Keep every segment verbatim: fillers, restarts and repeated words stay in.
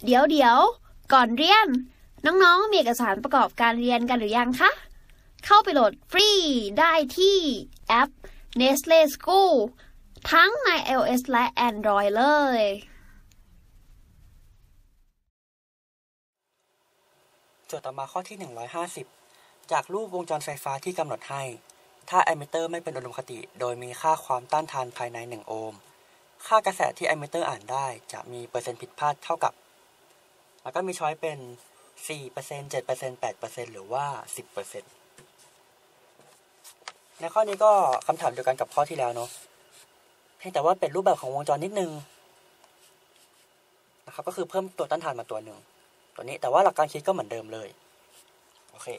เดี๋ยวเดี๋ยวก่อนเรียนน้องๆมีเอกสารประกอบการเรียนกันหรือยังคะเข้าไปโหลดฟรีได้ที่แอป Nestle School ทั้งใน iOS และ Android เลยโจทย์ต่อมาข้อที่หนึ่งร้อยห้าสิบจากรูปวงจรไฟฟ้าที่กำหนดให้ถ้าแอมมิเตอร์ไม่เป็นอุดมคติโดยมีค่าความต้านทานภายในหนึ่งโอห์มค่ากระแสที่แอมมิเตอร์อ่านได้จะมีเปอร์เซ็นต์ผิดพลาดเท่ากับแล้วก็มีช้อยเป็น สี่เปอร์เซ็นต์ เจ็ดเปอร์เซ็นต์ แปดเปอร์เซ็นต์ หรือว่า สิบเปอร์เซ็นต์ ในข้อนี้ก็คำถามเดียวกันกับข้อที่แล้วเนาะเพียงแต่ว่าเป็นรูปแบบของวงจรนิดนึงนะครับก็คือเพิ่มตัวต้านทานมาตัวหนึ่งตัวนี้แต่ว่าหลักการคิดก็เหมือนเดิมเลยโอเค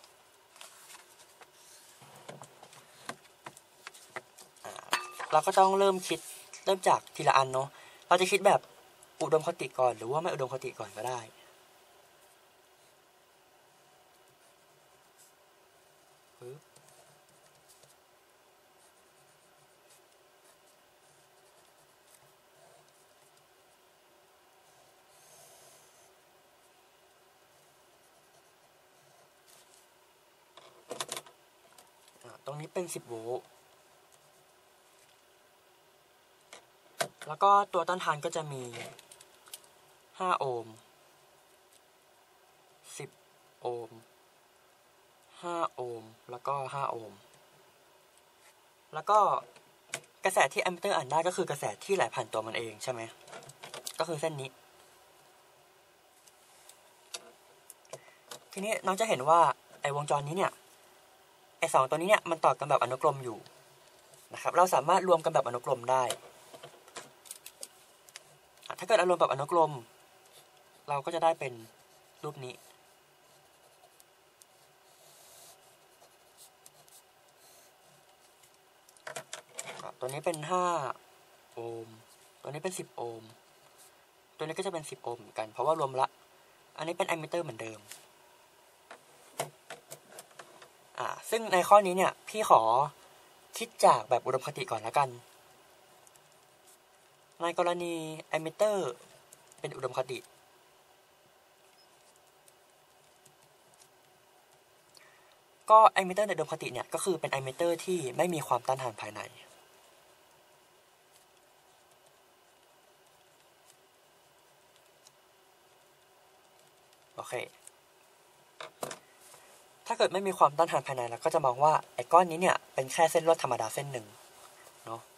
เราก็ต้องเริ่มคิดเริ่มจากทีละอันเนาะเราจะคิดแบบอุดมคติก่อนหรือว่าไม่อุดมคติก่อนก็ได้ตรงนี้เป็นสิบโวลต์แล้วก็ตัวต้านทานก็จะมีห้าโอห์มสิบโอห์มห้าโอห์มแล้วก็ห้าโอห์มแล้วก็กระแสที่แอมมิเตอร์อ่านได้ก็คือกระแสที่ไหลผ่านตัวมันเองใช่ไหมก็คือเส้นนี้ทีนี้น้องจะเห็นว่าไอ้วงจรนี้เนี่ยไอ้สองตัวนี้เนี่ยมันต่อกันแบบอนุกรมอยู่นะครับเราสามารถรวมกันแบบอนุกรมได้ถ้าเกิดอารมณ์แบบอนุกรมเราก็จะได้เป็นรูปนี้ตัวนี้เป็นห้าโอห์มตัวนี้เป็นสิบโอห์มตัวนี้ก็จะเป็นสิบโอห์มเหมือนกันเพราะว่ารวมละอันนี้เป็นแอมมิเตอร์เหมือนเดิมอ่าซึ่งในข้อนี้เนี่ยพี่ขอคิดจากแบบอุดมคติก่อนแล้วกันในกรณีแอมมิเตอร์เป็นอุดมคติก็แอมมิเตอร์ในอุดมคติเนี่ยก็คือเป็นแอมมิเตอร์ที่ไม่มีความต้านทานภายในโอเคถ้าเกิดไม่มีความต้านทานภายในเราก็จะมองว่าไอ้ก้อนนี้เนี่ยเป็นแค่เส้นลวดธรรมดาเส้นหนึ่งเนาะ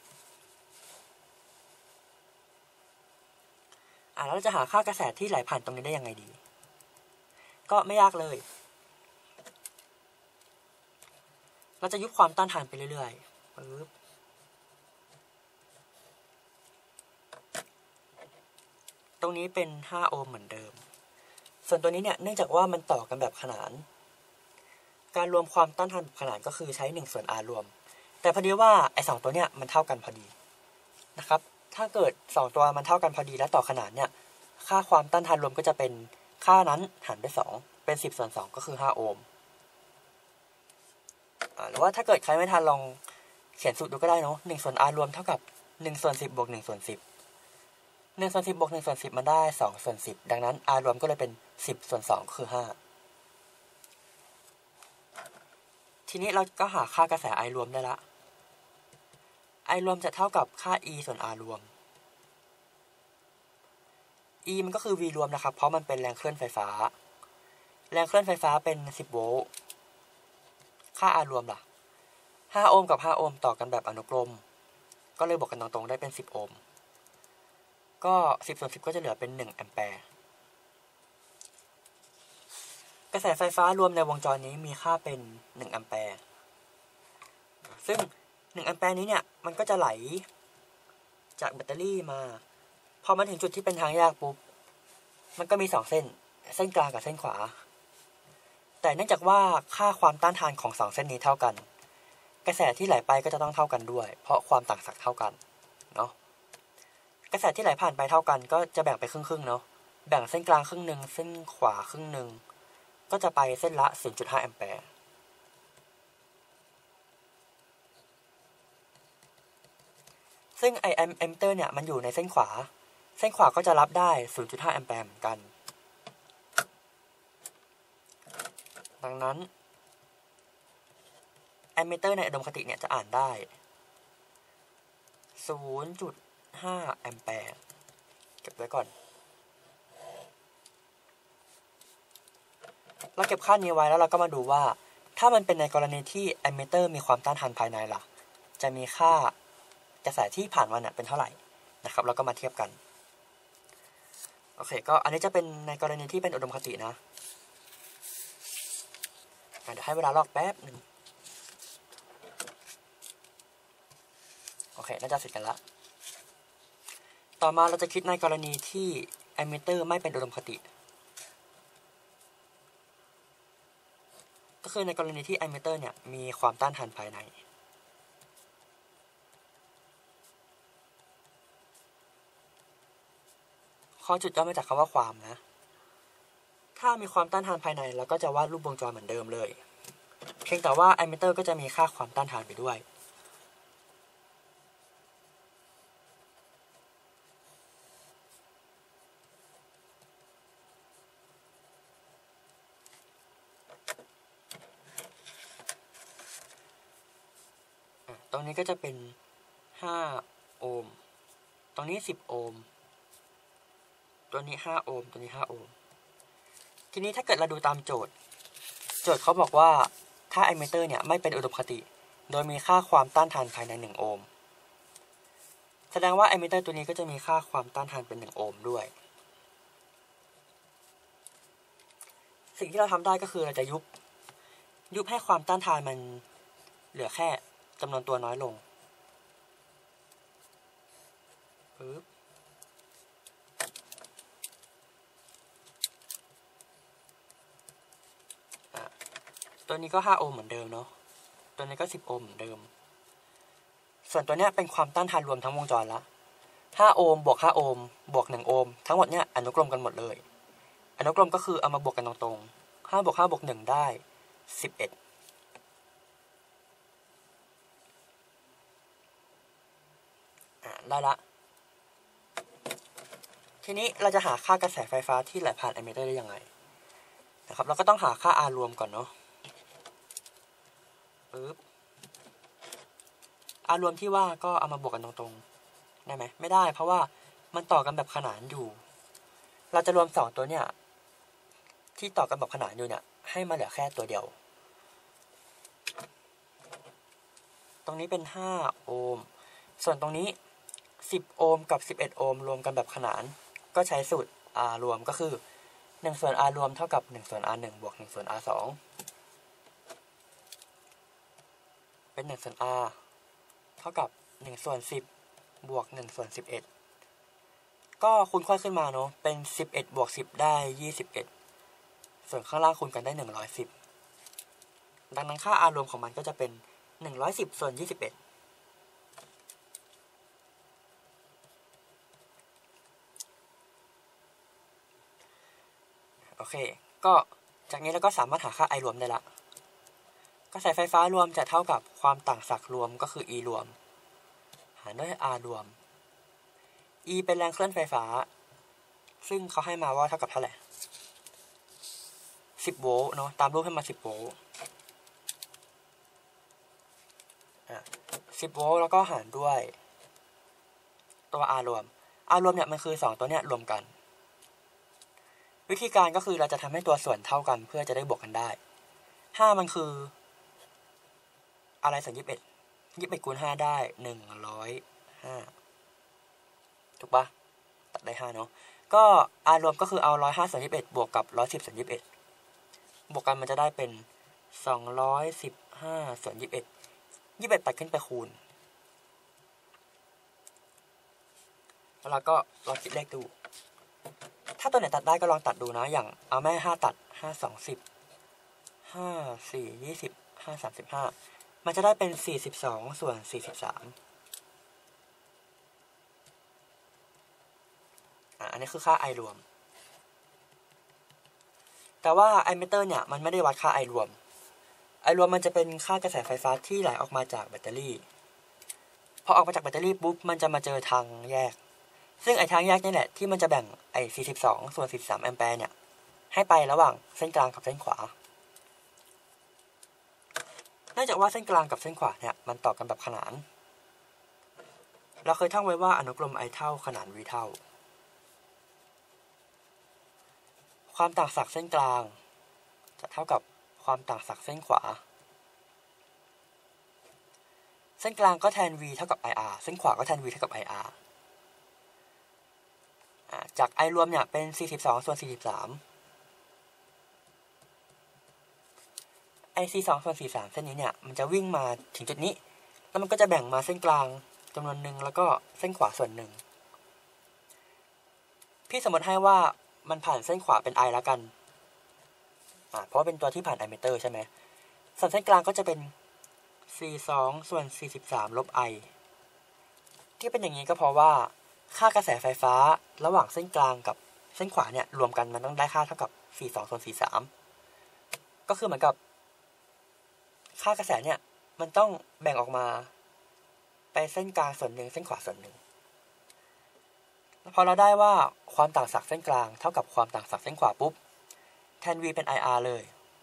อ่ะแล้วเราจะหาค่ากระแสที่ไหลผ่านตรงนี้ได้ยังไงดีก็ไม่ยากเลยเราจะยุบความต้านทานไปเรื่อยๆปึ๊บตรงนี้เป็นห้าโอห์มเหมือนเดิมส่วนตัวนี้เนี่ยเนื่องจากว่ามันต่อกันแบบขนานการรวมความต้านทานแบบขนานก็คือใช้หนึ่งส่วน R รวมแต่พอดีว่าไอ้สองตัวเนี่ยมันเท่ากันพอดีนะครับถ้าเกิดสองตัวมันเท่ากันพอดีและต่อขนานเนี่ยค่าความต้านทานรวมก็จะเป็นค่านั้นหารด้วยสองเป็นสิบส่วนสองก็คือห้าโอห์มอ่าหรือว่าถ้าเกิดใครไม่ทันลองเขียนสูตรดูก็ได้เนาะหนึ่งส่วน R รวมเท่ากับหนึ่งส่วนสิบบวกหนึ่งส่วนสิบหนึ่งส่วนสิบบวกหนึ่งส่วนสิบมันได้สองส่วนสิบดังนั้น R รวมก็เลยเป็นสิบส่วนสองคือห้าทีนี้เราก็หาค่ากระแส I รวมได้ละ I รวมจะเท่ากับค่า E ส่วน R รวม E มันก็คือ V รวมนะครับเพราะมันเป็นแรงเคลื่อนไฟฟ้าแรงเคลื่อนไฟฟ้าเป็นสิบโวลต์ค่า R รวมล่ะห้าโอห์มกับห้าโอห์มต่อกันแบบอนุกรมก็เลยบวกกันตรงๆได้เป็นสิบโอห์มก็สิบส่วนสิบก็จะเหลือเป็นหนึ่งแอมแปร์กระแสไฟฟ้ารวมในวงจรนี้มีค่าเป็นหนึ่งแอมแปร์ซึ่งหนึ่งแอมแปร์นี้เนี่ยมันก็จะไหลจากแบตเตอรี่มาพอมาถึงจุดที่เป็นทางแยกปุ๊บมันก็มีสองเส้นเส้นกลางกับเส้นขวาแต่เนื่องจากว่าค่าความต้านทานของสองเส้นนี้เท่ากันกระแสที่ไหลไปก็จะต้องเท่ากันด้วยเพราะความต่างศักย์เท่ากันเนาะกระแสที่ไหลผ่านไปเท่ากันก็จะแบ่งไปครึ่งๆเนาะแบ่งเส้นกลางครึ่งนึงเส้นขวาครึ่งนึงก็จะไปเส้นละ ศูนย์จุดห้า แอมแปร์ซึ่งไอแอมมิเตอร์เนี่ยมันอยู่ในเส้นขวาเส้นขวาก็จะรับได้ ศูนย์จุดห้า แอมแปร์เหมือนกันดังนั้นแอมมิเตอร์ในอุดมคติเนี่ยจะอ่านได้ ศูนย์จุดห้า แอมแปร์เก็บไว้ก่อนเราเก็บค่านี้ไว้แล้วเราก็มาดูว่าถ้ามันเป็นในกรณีที่แอมมิเตอร์มีความต้านทานภายในล่ะจะมีค่ากระแสที่ผ่านมันเป็นเท่าไหร่นะครับเราก็มาเทียบกันโอเคก็อันนี้จะเป็นในกรณีที่เป็นอุดมคตินะเดี๋ยวให้เวลาลอกแป๊บหนึ่งโอเคน่าจะเสร็จกันละต่อมาเราจะคิดในกรณีที่แอมมิเตอร์ไม่เป็นอุดมคติก็คือในกรณีที่แอมมิเตอร์เนี่ยมีความต้านทานภายในข้อจุดย่อมาจากคำว่าความนะถ้ามีความต้านทานภายในเราก็จะวาดรูปวงจรเหมือนเดิมเลยเพียงแต่ว่าแอมมิเตอร์ก็จะมีค่าความต้านทานไปด้วยตรงนี้ก็จะเป็นห้าโอห์มตรงนี้สิบโอห์มตัวนี้ห้าโอห์มตัวนี้ห้าโอห์มทีนี้ถ้าเกิดเราดูตามโจทย์โจทย์เขาบอกว่าถ้าแอมมิเตอร์เนี่ยไม่เป็นอุดมคติโดยมีค่าความต้านทานภายในหนึ่งโอห์มแสดงว่าแอมมิเตอร์ตัวนี้ก็จะมีค่าความต้านทานเป็นหนึ่งโอห์มด้วยสิ่งที่เราทำได้ก็คือเราจะยุบยุบให้ความต้านทานมันเหลือแค่จำนวนตัวน้อยลงปึ๊บตัวนี้ก็ห้าโอห์มเหมือนเดิมเนาะตัวนี้ก็สิบโอห์มเหมือนเดิมส่วนตัวเนี้ยเป็นความต้านทานรวมทั้งวงจรละห้าโอห์มบวกห้าโอห์มบวกหนึ่งโอห์มทั้งหมดเนี้ยอนุกรมกันหมดเลยอนุกรมก็คือเอามาบวกกันตรงๆห้าบวกห้าบวกหนึ่งได้สิบเอ็ดอ่ะได้ละทีนี้เราจะหาค่ากระแสไฟฟ้าที่ไหลผ่านแอมมิเตอร์ได้ยังไงนะครับเราก็ต้องหาค่า R รวมก่อนเนาะปึ๊บ R รวมที่ว่าก็เอามาบวกกันตรงๆได้ไหมไม่ได้เพราะว่ามันต่อกันแบบขนานอยู่เราจะรวมสองตัวเนี่ยที่ต่อกันแบบขนานอยู่เนี่ยให้มาเหลือแค่ตัวเดียวตรงนี้เป็นห้าโอห์มส่วนตรงนี้สิบโอห์มกับสิบเอ็ดโอห์มรวมกันแบบขนานก็ใช้สูตร R รวมก็คือหนึ่งส่วน R รวมเท่ากับหนึ่งส่วน R หนึ่งบวกหนึ่งส่วน R สองเป็นหนึ่งส่วน R เท่ากับหนึ่งส่วนสิบบวกหนึ่งส่วนสิบเอ็ดก็คูณค่อยขึ้นมาเนาะเป็นสิบเอ็ดบวกสิบได้ยี่สิบเอ็ดส่วนข้างล่างคูณกันได้หนึ่งร้อยสิบดังนั้นค่า R รวมของมันก็จะเป็นหนึ่งร้อยสิบส่วนยี่สิบเอ็ดโอเคก็จากนี้เราก็สามารถหาค่า I รวมได้ละกระแสไฟฟ้ารวมจะเท่ากับความต่างศักย์รวมก็คือ E รวมหารด้วย R รวม E เป็นแรงเคลื่อนไฟฟ้าซึ่งเขาให้มาว่าเท่ากับเท่าไหร่สิบโวลต์เนาะตามรูปให้มาสิบโวลต์อ่ะสิบโวลต์แล้วก็หารด้วยตัว R รวม R รวมเนี่ยมันคือสองตัวเนี่ยรวมกันวิธีการก็คือเราจะทำให้ตัวส่วนเท่ากันเพื่อจะได้บวกกันได้ห้ามันคืออะไรส่วนยี่สิบเอ็ดยี่สิบเอ็ดคูณห้าได้หนึ่งร้อยห้าถูกปะตัดได้ห้าเนาะก็ R รวมก็คือเอาหนึ่งร้อยห้าส่วนยี่สิบเอ็ดบวกกับหนึ่งร้อยสิบส่วนยี่สิบเอ็ดบวกกันมันจะได้เป็นสองร้อยสิบห้าส่วนยี่สิบเอ็ดยี่สิบเอ็ดตัดขึ้นไปคูณแล้วเราก็ลองคิดเลขดูถ้าตัวไหนตัดได้ก็ลองตัดดูนะอย่างเอาแม่ห้าตัดห้าสองสิบห้าสี่ยี่สิบห้าสามสิบห้ามันจะได้เป็นสี่สิบสองส่วนสี่สิบสามอ่ะอันนี้คือค่า I รวมแต่ว่า I มิเตอร์เนี่ยมันไม่ได้วัดค่า I รวม I รวมมันจะเป็นค่ากระแสไฟฟ้าที่ไหลออกมาจากแบตเตอรี่พอออกมาจากแบตเตอรี่ปุ๊บมันจะมาเจอทางแยกซึ่งไอ้ทางแยกนี่แหละที่มันจะแบ่งไอ้สี่สิบสองส่วนสี่สิบสามแอมแปร์เนี่ยให้ไประหว่างเส้นกลางกับเส้นขวาเนื่องจากว่าเส้นกลางกับเส้นขวาเนี่ยมันต่อกันแบบขนานเราเคยท่องไว้ว่าอนุกรม I เท่าขนาน V เท่าความต่างศักย์เส้นกลางจะเท่ากับความต่างศักย์เส้นขวาเส้นกลางก็แทน V เท่ากับ ไอ อาร์ เส้นขวาก็แทน V เท่ากับ ไอ อาร์ จาก I รวมเนี่ยเป็นสี่สิบสองส่วนสี่สิบสาม ไอ สี่สิบสองส่วนสี่สิบสามเส้นนี้เนี่ยมันจะวิ่งมาถึงจุดนี้แล้วมันก็จะแบ่งมาเส้นกลางจำนวนหนึ่งแล้วก็เส้นขวาส่วนหนึ่งพี่สมมติให้ว่ามันผ่านเส้นขวาเป็น I แล้วกันอ่าเพราะเป็นตัวที่ผ่าน I เมเตอร์ใช่ไหมส่วนเส้นกลางก็จะเป็นสี่สิบสองส่วนสี่สิบสามลบ I ที่เป็นอย่างนี้ก็เพราะว่าค่ากระแสไฟฟ้าระหว่างเส้นกลางกับเส้นขวาเนี่ยรวมกันมันต้องได้ค่าเท่ากับสี่สิบสองส่วนสี่สิบสามก็คือเหมือนกับค่ากระแสเนี่ยมันต้องแบ่งออกมาไปเส้นกลางส่วนหนึ่งเส้นขวาส่วนหนึ่งพอเราได้ว่าความต่างศักย์เส้นกลางเท่ากับความต่างศักย์เส้นขวาปุ๊บแทน V เป็น ไอ อาร์ เลย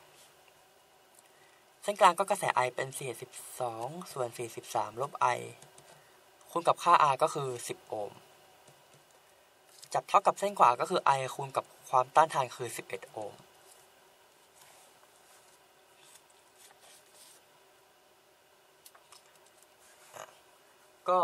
เส้นกลางก็กระแส I เป็นสี่สิบสองส่วนสี่สิบสามลบ I คูณกับค่า R ก็คือสิบโอห์มจับเท่ากับเส้นขวาก็คือ I คูณกับความต้านทานคือสิบเอ็ดโอห์มก็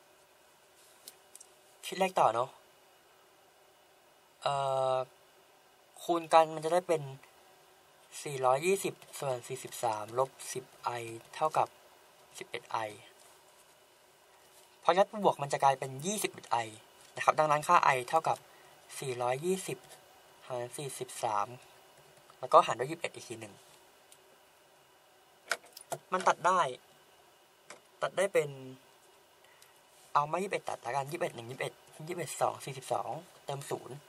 คิดเลขต่อเนาะเอ่อคูณกันมันจะได้เป็นสี่ร้อยยี่สิบส่วนสี่สิบสามลบ สิบ I เท่ากับสิบเอ็ด I พอยัดบวกมันจะกลายเป็นยี่สิบเอ็ด I นะครับดังนั้นค่า I เท่ากับสี่ร้อยยี่สิบหารสี่สิบสามแล้วก็หารด้วยยี่สิบเอ็ดอีกทีหนึ่งมันตัดได้ตัดได้เป็นเอามายี่สิบเอ็ดตัดละกันยี่สิบเอ็ด หนึ่ง ยี่สิบเอ็ด ยี่สิบเอ็ด สอง สี่สิบสองเติมศูนย์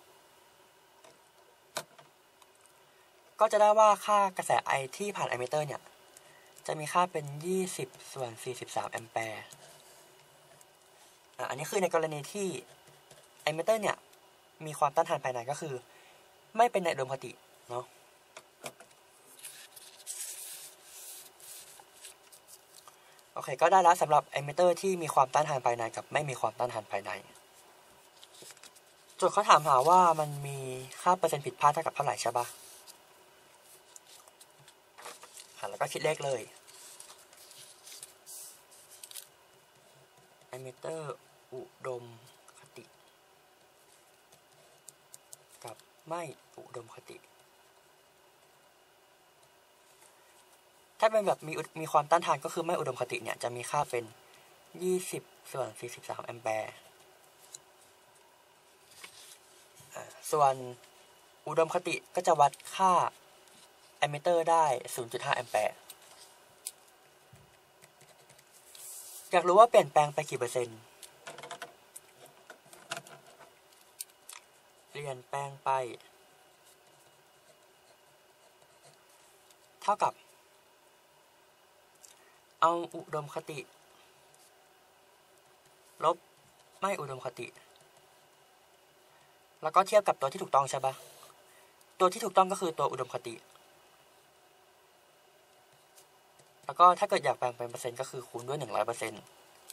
ก็จะได้ว่าค่ากระแส I ที่ผ่านไอมิเตอร์เนี่ยจะมีค่าเป็นยี่สิบส่วนสี่สิบสามแอมแปร์อ่ะอันนี้คือในกรณีที่ไอมิเตอร์เนี่ยมีความต้านทานภายในก็คือไม่เป็นในอุดมคติเนาะโอเคก็ได้แล้วสำหรับไอมิเตอร์ที่มีความต้านทานภายในกับไม่มีความต้านทานภายในโจทย์เขาถามหาว่ามันมีค่าเปอร์เซ็นต์ผิดพลาดเท่ากับเท่าไหร่ใช่ปะแล้วก็คิดเลขเลยไอมิเตอร์อุดมคติกับไม่อุดมคติถ้าเป็นแบบมีมีความต้านทานก็คือไม่อุดมคติเนี่ยจะมีค่าเป็นยี่สิบส่วนสี่สิบสามแอมแปร์ส่วนอุดมคติก็จะวัดค่าแอมมิเตอร์ได้ ศูนย์จุดห้า แอมแปร์อยากรู้ว่าเปลี่ยนแปลงไปกี่เปอร์เซ็นต์เปลี่ยนแปลงไปเท่ากับเอาอุดมคติลบไม่อุดมคติแล้วก็เทียบกับตัวที่ถูกต้องใช่ปะตัวที่ถูกต้องก็คือตัวอุดมคติแล้วก็ถ้าเกิดอยากแปลงเป็นเปอร์เซ็นต์ก็คือคูณด้วย หนึ่งร้อยเปอร์เซ็นต์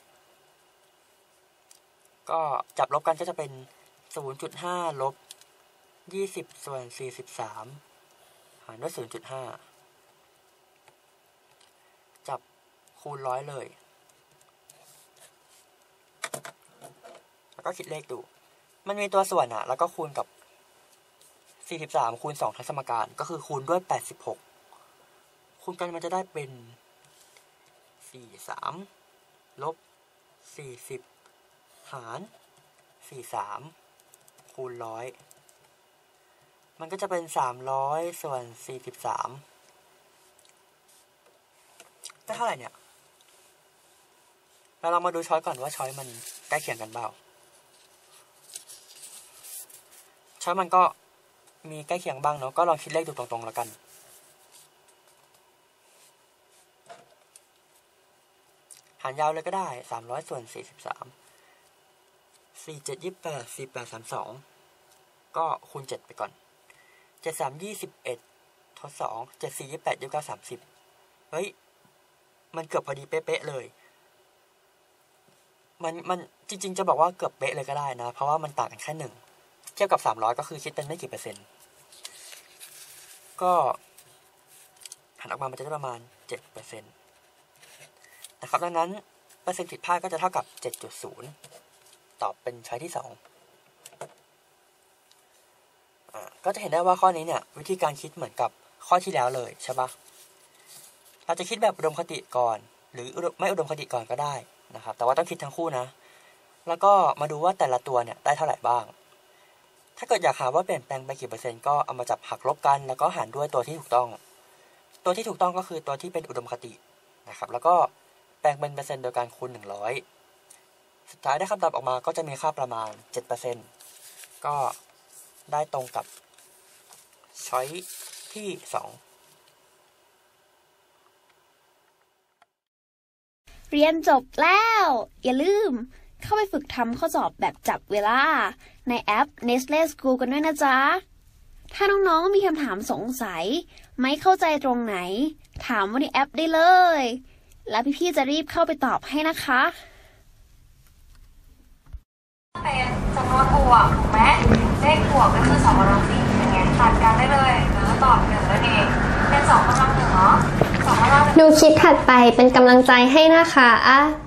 ก็จับลบกันก็จะเป็น ศูนย์จุดห้า ลบ ยี่สิบส่วนสี่สิบสามหารด้วย ศูนย์จุดห้า จับคูณร้อยเลยแล้วก็คิดเลขดูมันมีตัวส่วนอ่ะแล้วก็คูณกับสี่สิบสามคูณสองทั้งสมการก็คือคูณด้วยแปดสิบหกคูณกันมันจะได้เป็นสี่สิบสามลบสี่สิบหารสี่สิบสามคูณหนึ่งร้อยมันก็จะเป็นสามร้อยส่วนสี่สิบสามได้เท่าไหร่เนี่ยเราลองมาดูช้อยก่อนว่าช้อยมันใกล้เคียงกันเปล่าช้อยมันก็มีใกล้เคียงบ้างเนาะก็ลองคิดเลขดูตรงๆแล้วกันหารยาวเลยก็ได้สามร้อยส่วนสี่สิบสามสี่เจ็ดยี่สิบแปดสี่แปดสามสองก็คูณเจ็ดไปก่อนเจ็ดสามยี่สิบเอ็ดทดสองเจ็ดสี่ยี่สิบแปดยี่สิบเก้าสามสิบเฮ้ยมันเกือบพอดีเป๊ะๆเลยมันมันจริงๆจะบอกว่าเกือบเป๊ะเลยก็ได้นะเพราะว่ามันต่างกันแค่หนึ่งเทียบกับสามร้อยก็คือคิดเป็นไม่กี่เปอร์เซ็นต์ก็หันออกมามันจะได้ประมาณเจ็ดเปอร์เซ็นต์นะครับดังนั้นเปอร์เซ็นต์ผิดพลาดก็จะเท่ากับ เจ็ดจุดศูนย์ ตอบเป็นช้อยที่สองอ่าก็จะเห็นได้ว่าข้อนี้เนี่ยวิธีการคิดเหมือนกับข้อที่แล้วเลยใช่ปะเราจะคิดแบบอุดมคติก่อนหรือไม่อุดมคติก่อนก็ได้นะครับแต่ว่าต้องคิดทั้งคู่นะแล้วก็มาดูว่าแต่ละตัวเนี่ยได้เท่าไหร่บ้างถ้าเกิดอยากหาว่าเปลี่ยนแปลงไปกี่เปอร์เซ็นต์ก็เอามาจับหักลบกันแล้วก็หารด้วยตัวที่ถูกต้องตัวที่ถูกต้องก็คือตัวที่เป็นอุดมคตินะครับแล้วก็แปลงเป็นเปอร์เซ็นต์โดยการคูณหนึ่งร้อยสุดท้ายได้คำตอบออกมาก็จะมีค่าประมาณ เจ็ดเปอร์เซ็นต์ ก็ได้ตรงกับช้อยที่สองเรียนจบแล้วอย่าลืมเข้าไปฝึกทำข้อสอบแบบจับเวลาในแอป Nestle School กันด้วยนะจ๊ะถ้าน้องๆมีคำถามสงสัยไม่เข้าใจตรงไหนถามว่าในแอปได้เลยแล้วพี่ๆจะรีบเข้าไปตอบให้นะคะเป็นจำนวนบวกถูกไหมเลขบวกก็คือสองกำลังสี่อย่างเงี้ยตัดกันได้เลยแล้วตอบหนึ่งนั่นเองเป็นสองกำลังหนึ่งเนาะสองกำลังหนึ่งดูคลิปถัดไปเป็นกำลังใจให้นะคะ